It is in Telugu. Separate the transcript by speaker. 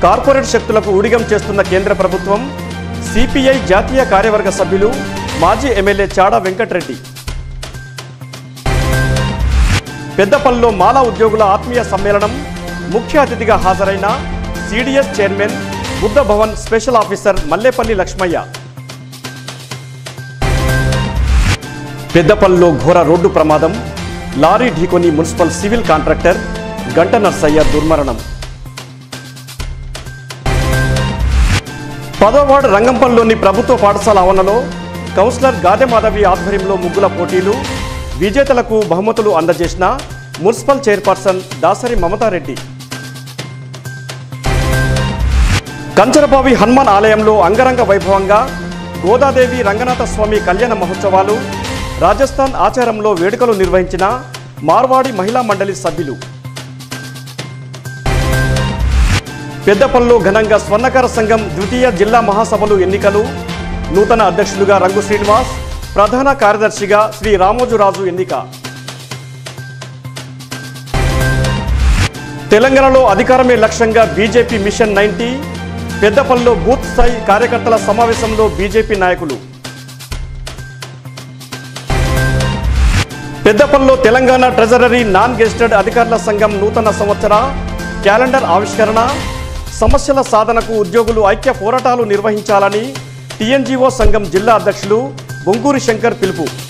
Speaker 1: కార్పొరేట్ శక్తులకు ఊడిగం చేస్తున్న కేంద్ర ప్రభుత్వం. సిపిఐ జాతీయ కార్యవర్గ సభ్యులు మాజీ ఎమ్మెల్యే చాడా వెంకటరెడ్డి. పెద్దపల్లిలో మాలా ఉద్యోగుల ఆత్మీయ సమ్మేళనం. ముఖ్య అతిథిగా హాజరైన CDS chairman Buddha Bhavan special officer Mallepalli Laxmaiah. పెద్దపల్లిలో ఘోర రోడ్డు ప్రమాదం. లారీ ఢీకొని మున్సిపల్ సివిల్ కాంట్రాక్టర్ గంట నర్సయ్య దుర్మరణం. 10వ వార్డు రంగంపల్లిలోని ప్రభుత్వ పాఠశాల ఆవరణలో కౌన్సిలర్ గాదె మాధవి ఆధ్వర్యంలో ముగ్గుల పోటీలు. విజేతలకు బహుమతులు అందజేసిన మున్సిపల్ చైర్పర్సన్ దాసరి మమతారెడ్డి. కంచరబావి హనుమాన్ ఆలయంలో అంగరంగ వైభవంగా గోదాదేవి రంగనాథ స్వామి కళ్యాణ మహోత్సవాలు. రాజస్థాన్ ఆచారంలో వేడుకలు నిర్వహించిన మార్వాడి మహిళా మండలి సభ్యులు. పెద్దపల్లిలో ఘనంగా స్వర్ణకార సంఘం ద్వితీయ జిల్లా మహాసభలు ఎన్నికలు. నూతన అధ్యక్షులుగా రంగు శ్రీనివాస్, ప్రధాన కార్యదర్శిగా శ్రీ రామోజురాజు ఎన్నిక. తెలంగాణలో అధికారమే లక్ష్యంగా బీజేపీ మిషన్ 90. పెద్దపల్లిలో బూత్ స్థాయి కార్యకర్తల సమావేశంలో బీజేపీ నాయకులు. పెద్దపల్లిలో తెలంగాణ ట్రెజరీ నాన్ గెజిటెడ్ అధికారుల సంఘం నూతన సంవత్సర క్యాలెండర్ ఆవిష్కరణ. సమస్యల సాధనకు ఉద్యోగులు ఐక్య పోరాటాలు నిర్వహించాలని టీఎన్జీఓ సంఘం జిల్లా అధ్యక్షులు బొంగూరి శంకర్ పిలుపు.